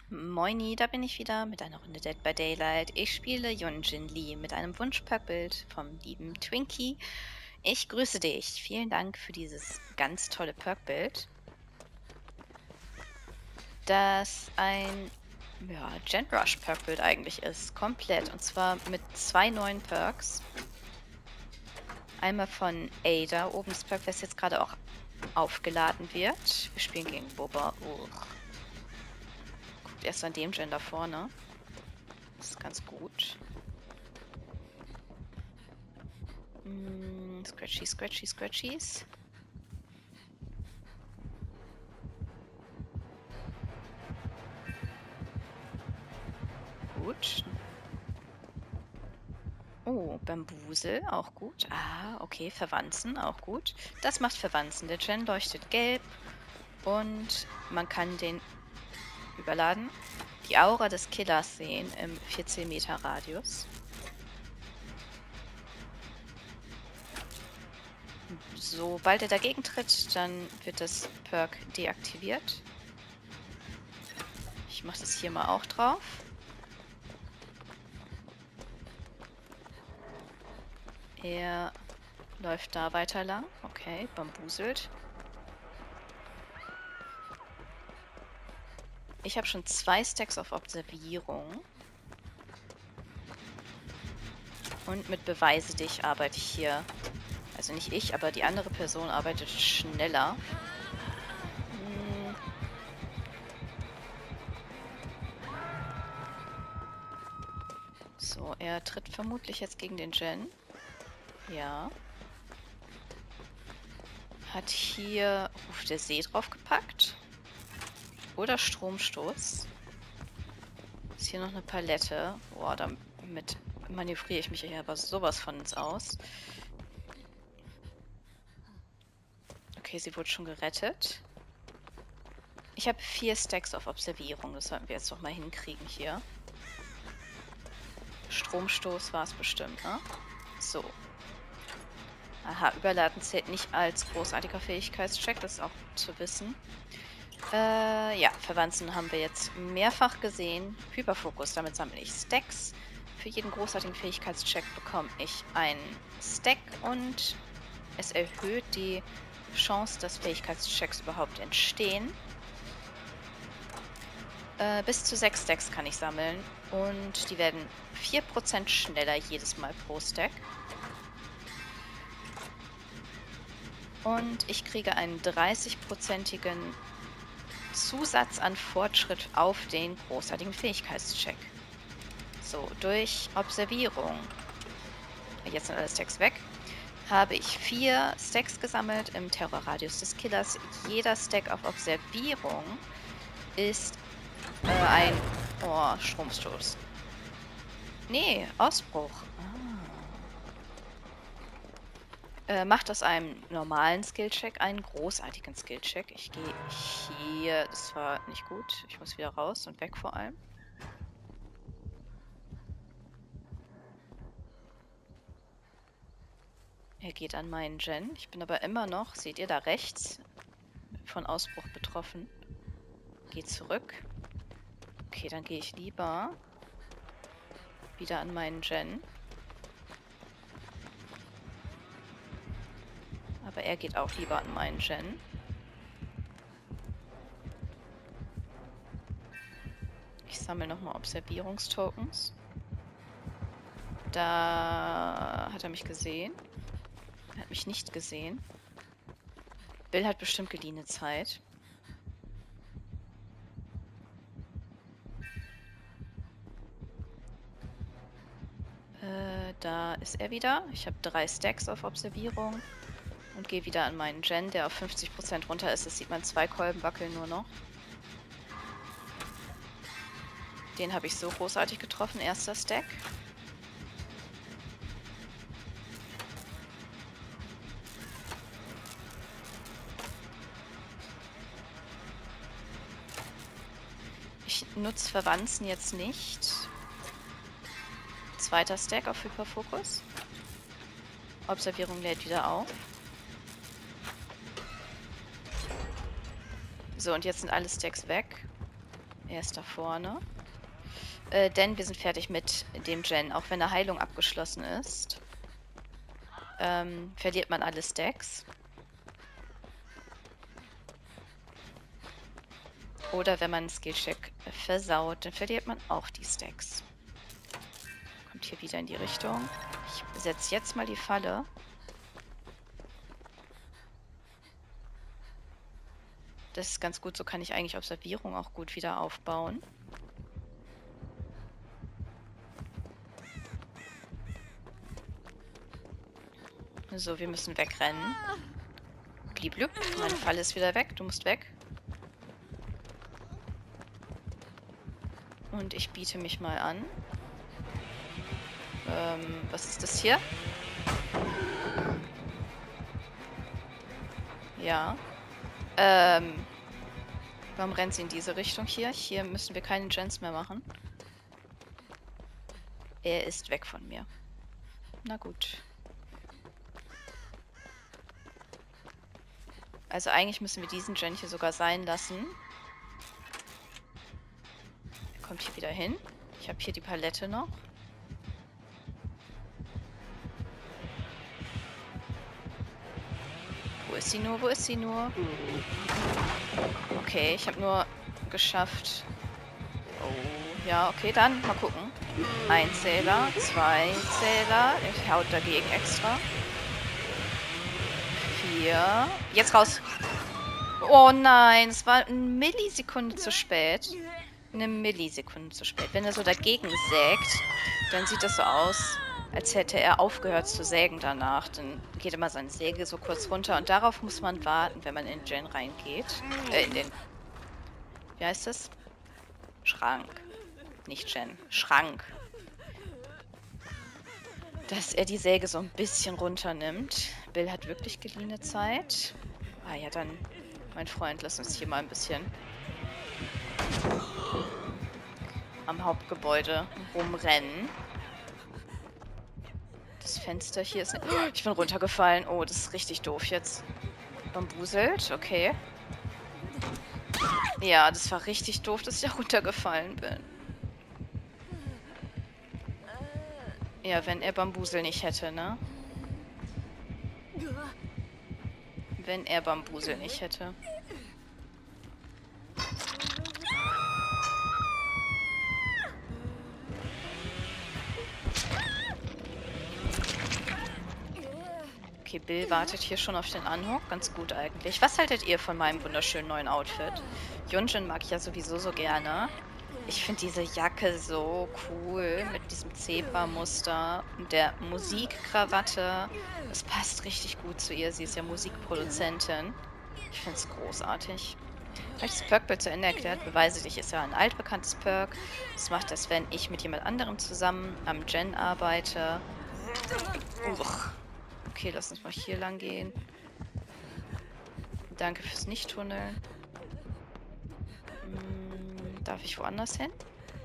Moini, da bin ich wieder mit einer Runde Dead by Daylight. Ich spiele Yunjin Lee mit einem Wunschperkbild vom lieben Twinkie. Ich grüße dich. Vielen Dank für dieses ganz tolle Perkbild, das ein Gen Rush Perkbild eigentlich ist. Komplett. Und zwar mit zwei neuen Perks. Einmal von Ada, oben das Perk, das jetzt gerade auch aufgeladen wird. Wir spielen gegen Boba. Guckt erst an dem Gen da vorne. Das ist ganz gut. Scratchy, scratchy, scratchies. Gut. Oh, Bambusel, auch gut. Ah, okay, Verwanzen, auch gut. Das macht Verwanzen. Der Gen leuchtet gelb und man kann den überladen. Die Aura des Killers sehen im 14 Meter Radius. Sobald er dagegen tritt, dann wird das Perk deaktiviert. Ich mache das hier mal auch drauf. Er läuft da weiter lang. Okay, bambuselt. Ich habe schon 2 Stacks auf Observierung. Und mit Beweise dich arbeite ich hier. Also nicht ich, aber die andere Person arbeitet schneller. So, er tritt vermutlich jetzt gegen den Gen. Ja. Hat hier Ruf der See draufgepackt. Oder Stromstoß. Ist hier noch eine Palette. Boah, damit manövriere ich mich hier aber sowas von ins Aus. Okay, sie wurde schon gerettet. Ich habe 4 Stacks auf Observierung. Das sollten wir jetzt doch mal hinkriegen hier. Stromstoß war es bestimmt, ne? So. Aha, Überladen zählt nicht als großartiger Fähigkeitscheck. Das ist auch gut zu wissen. Ja, Verwanzen haben wir jetzt mehrfach gesehen. Hyperfokus, damit sammle ich Stacks. Für jeden großartigen Fähigkeitscheck bekomme ich einen Stack und es erhöht die Chance, dass Fähigkeitschecks überhaupt entstehen. Bis zu 6 Stacks kann ich sammeln und die werden 4% schneller jedes Mal pro Stack. Und ich kriege einen 30%igen Zusatz an Fortschritt auf den großartigen Fähigkeitscheck. So, durch Observierung, jetzt sind alle Stacks weg, habe ich 4 Stacks gesammelt im Terrorradius des Killers. Jeder Stack auf Observierung ist ein Stromstoß. Nee, Ausbruch. Macht aus einem normalen Skillcheck einen großartigen Skillcheck. Ich gehe hier. Das war nicht gut. Ich muss wieder raus und weg vor allem. Er geht an meinen Gen. Ich bin aber immer noch, seht ihr da rechts, von Ausbruch betroffen. Geht zurück. Okay, dann gehe ich lieber wieder an meinen Gen. Aber er geht auch lieber an meinen Gen. Ich sammle nochmal Observierungstokens. Da hat er mich gesehen. Er hat mich nicht gesehen. Bill hat bestimmt geliehene Zeit. Da ist er wieder. Ich habe 3 Stacks auf Observierung. Und gehe wieder an meinen Gen, der auf 50% runter ist. Das sieht man 2 Kolben wackeln nur noch. Den habe ich so großartig getroffen. Erster Stack. Ich nutze Verwanzen jetzt nicht. Zweiter Stack auf Hyperfokus. Observierung lädt wieder auf. So, und jetzt sind alle Stacks weg. Er ist da vorne. Denn wir sind fertig mit dem Gen. Auch wenn eine Heilung abgeschlossen ist, verliert man alle Stacks. Oder wenn man einen Skillcheck versaut, dann verliert man auch die Stacks. Kommt hier wieder in die Richtung. Ich setze jetzt mal die Falle. Das ist ganz gut, so kann ich eigentlich Observierung auch gut wieder aufbauen. So, wir müssen wegrennen. Blieb, meine Falle ist wieder weg, du musst weg. Und ich biete mich mal an. Was ist das hier? Ja. Warum rennt sie in diese Richtung hier? Hier müssen wir keine Gens mehr machen. Er ist weg von mir. Na gut. Also eigentlich müssen wir diesen Gen hier sogar sein lassen. Er kommt hier wieder hin. Ich habe hier die Palette noch. Wo ist sie nur? Wo ist sie nur? Okay, ich habe nur geschafft. Oh, ja, okay, dann mal gucken. 1 Zähler, 2 Zähler. Ich haut dagegen extra. 4. Jetzt raus. Oh nein, es war eine Millisekunde zu spät. Eine Millisekunde zu spät. Wenn er so dagegen sägt, dann sieht das so aus, als hätte er aufgehört zu sägen danach. Dann geht immer seine Säge so kurz runter. Und darauf muss man warten, wenn man in den Gen reingeht. In den... Wie heißt das? Schrank. Nicht Gen. Schrank. Dass er die Säge so ein bisschen runternimmt. Bill hat wirklich geliehene Zeit. Ah ja, dann, mein Freund, lass uns hier mal ein bisschen am Hauptgebäude rumrennen. Das Fenster hier ist... Ich bin runtergefallen. Oh, das ist richtig doof jetzt. Bambuselt, okay. Ja, das war richtig doof, dass ich runtergefallen bin. Ja, wenn er Bambusel nicht hätte, ne? Wenn er Bambusel nicht hätte. Okay, Bill wartet hier schon auf den Anhook. Ganz gut eigentlich. Was haltet ihr von meinem wunderschönen neuen Outfit? Yunjin mag ich ja sowieso so gerne. Ich finde diese Jacke so cool mit diesem Zebra-Muster und der Musikkrawatte. Es passt richtig gut zu ihr. Sie ist ja Musikproduzentin. Ich finde es großartig. Habe ich das Perkbild zu Ende erklärt? Beweise dich ist ja ein altbekanntes Perk. Das macht das, wenn ich mit jemand anderem zusammen am Gen arbeite. Okay, lass uns mal hier lang gehen. Danke fürs Nicht-Tunneln. Darf ich woanders hin?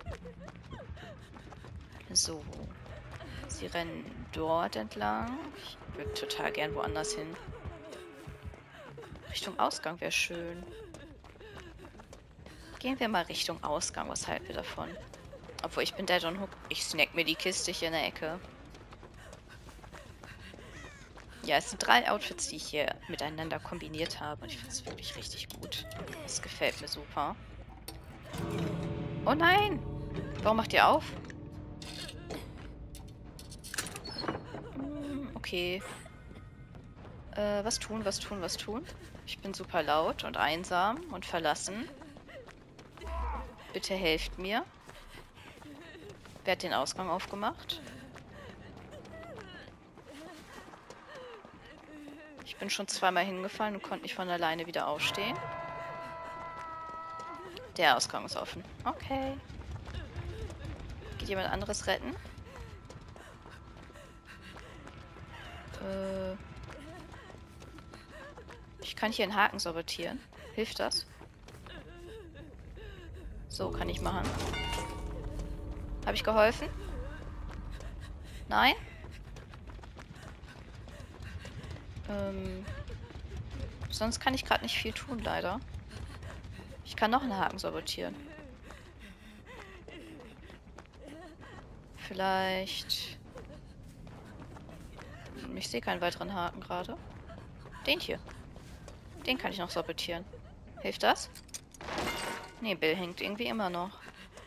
So. Sie rennen dort entlang. Ich würde total gern woanders hin. Richtung Ausgang wäre schön. Gehen wir mal Richtung Ausgang. Was halten wir davon? Obwohl, ich bin Dead on Hook. Ich snack mir die Kiste hier in der Ecke. Ja, es sind 3 Outfits, die ich hier miteinander kombiniert habe. Und ich finde es wirklich richtig gut. Das gefällt mir super. Oh nein! Warum macht ihr auf? Okay. Was tun, was tun, was tun? Ich bin super laut und einsam und verlassen. Bitte helft mir. Wer hat den Ausgang aufgemacht? Ich bin schon zweimal hingefallen und konnte nicht von alleine wieder aufstehen. Der Ausgang ist offen. Okay. Geht jemand anderes retten? Ich kann hier einen Haken sabotieren. Hilft das? So, kann ich machen. Habe ich geholfen? Nein? Sonst kann ich gerade nicht viel tun, leider. Ich kann noch einen Haken sabotieren. vielleicht... Ich sehe keinen weiteren Haken gerade. Den hier. Den kann ich noch sabotieren. Hilft das? Nee, Bill hängt irgendwie immer noch.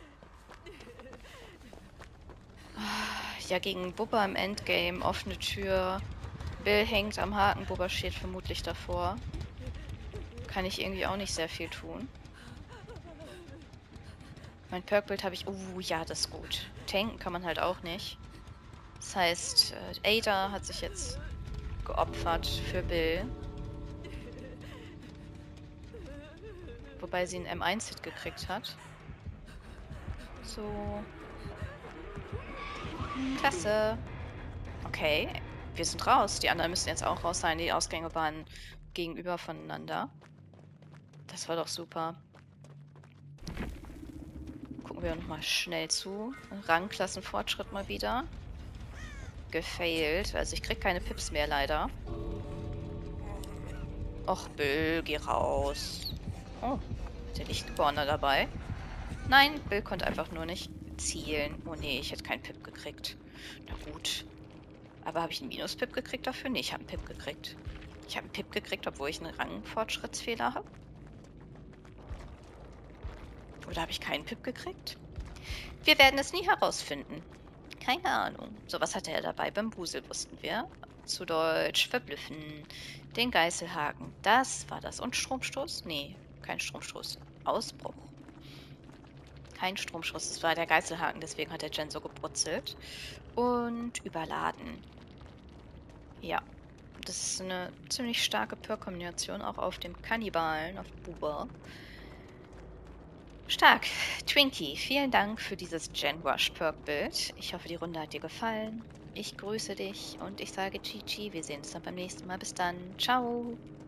Ja, gegen Bubba im Endgame. Offene Tür. Bill hängt am Haken. Bubba steht vermutlich davor. Kann ich irgendwie auch nicht sehr viel tun. Mein Perkbild habe ich... ja, das ist gut. Tanken kann man halt auch nicht. Das heißt, Ada hat sich jetzt geopfert für Bill. Wobei sie einen M1-Hit gekriegt hat. So. Klasse. Okay, wir sind raus. Die anderen müssen jetzt auch raus sein. Die Ausgänge waren gegenüber voneinander. Das war doch super. Gucken wir nochmal schnell zu. Rangklassenfortschritt mal wieder. Gefailt. Also ich krieg keine Pips mehr, leider. Och, Bill, geh raus. Oh, hat der Lichtgeborener dabei? Nein, Bill konnte einfach nur nicht zielen. Oh nee, ich hätte keinen Pip gekriegt. Na gut. Aber habe ich einen Minus-Pip gekriegt dafür? Nee, ich habe einen Pip gekriegt. Ich habe einen Pip gekriegt, obwohl ich einen Rangfortschrittsfehler habe. Oder habe ich keinen Pip gekriegt? Wir werden es nie herausfinden. Keine Ahnung. So, was hatte er dabei? Bambusel wussten wir. Zu Deutsch verblüffen. Den Geißelhaken. Das war das. Und Stromstoß? Nee, kein Stromstoß. Ausbruch. Kein Stromstoß. Das war der Geißelhaken, deswegen hat der Gen so gebrutzelt. Und überladen. Ja. Das ist eine ziemlich starke Perk-Kombination, auch auf dem Kannibalen, auf Bubba. Stark. Twinkie, vielen Dank für dieses Gen Rush Perk-Bild. Ich hoffe, die Runde hat dir gefallen. Ich grüße dich und ich sage GG. Wir sehen uns dann beim nächsten Mal. Bis dann. Ciao.